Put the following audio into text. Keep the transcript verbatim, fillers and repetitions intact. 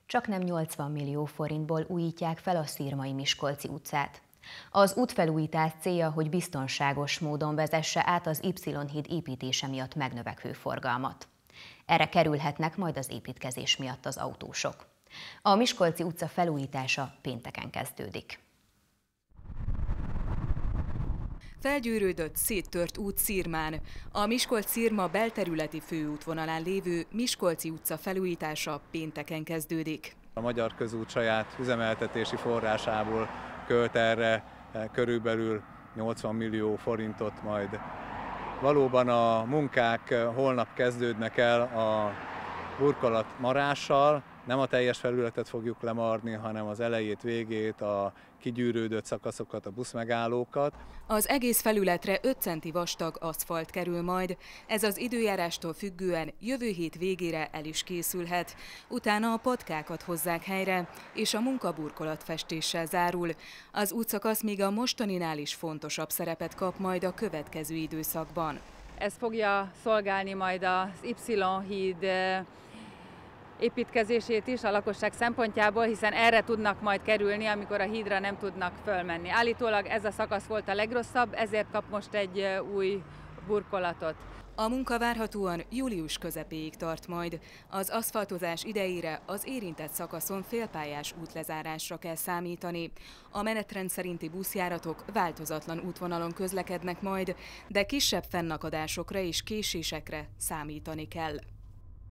Csaknem nyolcvan millió forintból újítják fel a Szirmai-Miskolci utcát. Az útfelújítás célja, hogy biztonságos módon vezesse át az Y-híd építése miatt megnövekvő forgalmat. Erre kerülhetnek majd az építkezés miatt az autósok. A Miskolci utca felújítása pénteken kezdődik. Felgyűrődött, széttört út Szirmán. A Miskolc-Szirma belterületi főútvonalán lévő Miskolci utca felújítása pénteken kezdődik. A Magyar Közút saját üzemeltetési forrásából költ erre körülbelül nyolcvan millió forintot majd. Valóban a munkák holnap kezdődnek el a burkolat marással, nem a teljes felületet fogjuk lemarni, hanem az elejét, végét, a kigyűrődött szakaszokat, a buszmegállókat. Az egész felületre öt centi vastag aszfalt kerül majd. Ez az időjárástól függően jövő hét végére el is készülhet. Utána a patkákat hozzák helyre, és a munka burkolatfestéssel zárul. Az útszakasz még a mostaninál is fontosabb szerepet kap majd a következő időszakban. Ez fogja szolgálni majd az Y-híd építkezését is a lakosság szempontjából, hiszen erre tudnak majd kerülni, amikor a hídra nem tudnak fölmenni. Állítólag ez a szakasz volt a legrosszabb, ezért kap most egy új burkolatot. A munka várhatóan július közepéig tart majd. Az aszfaltozás idejére az érintett szakaszon félpályás útlezárásra kell számítani. A menetrend szerinti buszjáratok változatlan útvonalon közlekednek majd, de kisebb fennakadásokra és késésekre számítani kell.